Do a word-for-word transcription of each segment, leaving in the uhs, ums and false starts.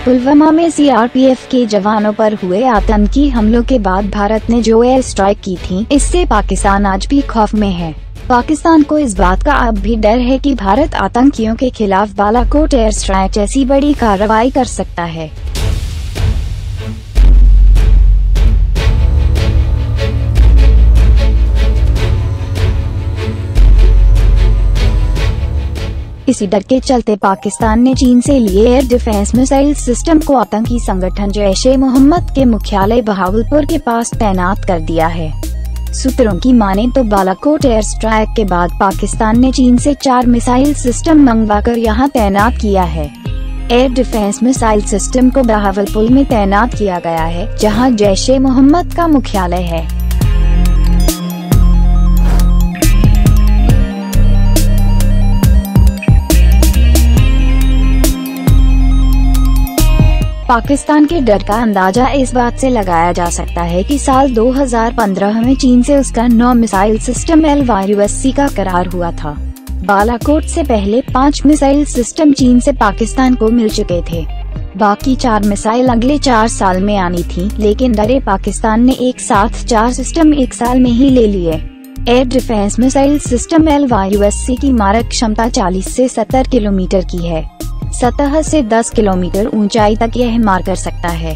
पुलवामा में C R P F के जवानों पर हुए आतंकी हमलों के बाद भारत ने जो एयर स्ट्राइक की थी, इससे पाकिस्तान आज भी खौफ में है। पाकिस्तान को इस बात का अब भी डर है कि भारत आतंकियों के खिलाफ बालाकोट एयर स्ट्राइक जैसी बड़ी कार्रवाई कर सकता है। इसी डर के चलते पाकिस्तान ने चीन से लिए एयर डिफेंस मिसाइल सिस्टम को आतंकी संगठन जैश ए मोहम्मद के मुख्यालय बहावलपुर के पास तैनात कर दिया है। सूत्रों की माने तो बालाकोट एयर स्ट्राइक के बाद पाकिस्तान ने चीन से चार मिसाइल सिस्टम मंगवाकर यहां तैनात किया है। एयर डिफेंस मिसाइल सिस्टम को बहावलपुर में तैनात किया गया है, जहां जैश ए मोहम्मद का मुख्यालय है। पाकिस्तान के डर का अंदाजा इस बात से लगाया जा सकता है कि साल दो हज़ार पंद्रह में चीन से उसका नौ मिसाइल सिस्टम एल वायु अस्सी का करार हुआ था। बालाकोट से पहले पाँच मिसाइल सिस्टम चीन से पाकिस्तान को मिल चुके थे। बाकी चार मिसाइल अगले चार साल में आनी थी, लेकिन डरे पाकिस्तान ने एक साथ चार सिस्टम एक साल में ही ले लिए। Air defence missile system L वायु अस्सी की मारक क्षमता चालीस से सत्तर किलोमीटर की है। सतह से दस किलोमीटर ऊंचाई तक यह मार कर सकता है।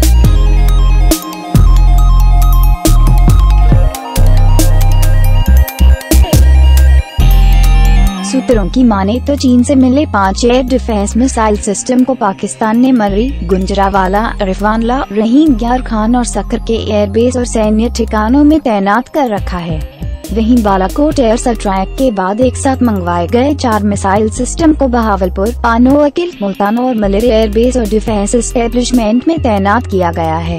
सूत्रों की माने तो चीन से मिले पांच एयर डिफेंस मिसाइल सिस्टम को पाकिस्तान ने मर्री, गुंजरावाला, रिफवानला, रहीम ग्यार खान और सक्कर के एयरबेस और सैन्य ठिकानों में तैनात कर रखा है। वहीं बालाकोट एयर स्ट्राइक के बाद एक साथ मंगवाए गए चार मिसाइल सिस्टम को बहावलपुर, पानोवकिल, मुल्तान और मलेर एयरबेस और डिफेंस एस्टेब्लिशमेंट में तैनात किया गया है।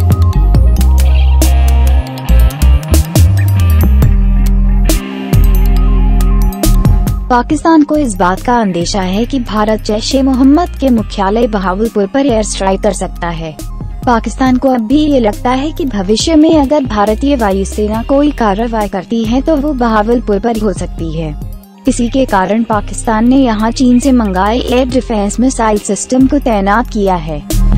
पाकिस्तान को इस बात का अंदेशा है कि भारत जैश ए मोहम्मद के मुख्यालय बहावलपुर पर एयर स्ट्राइक कर सकता है। पाकिस्तान को अब भी ये लगता है कि भविष्य में अगर भारतीय वायुसेना कोई कार्रवाई करती है तो वो बहावलपुर पर हो सकती है। इसी के कारण पाकिस्तान ने यहां चीन से मंगाए एयर डिफेंस मिसाइल सिस्टम को तैनात किया है।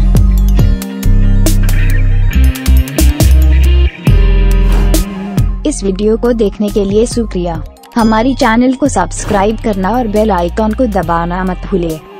इस वीडियो को देखने के लिए शुक्रिया। हमारी चैनल को सब्सक्राइब करना और बेल आइकॉन को दबाना मत भूलिए।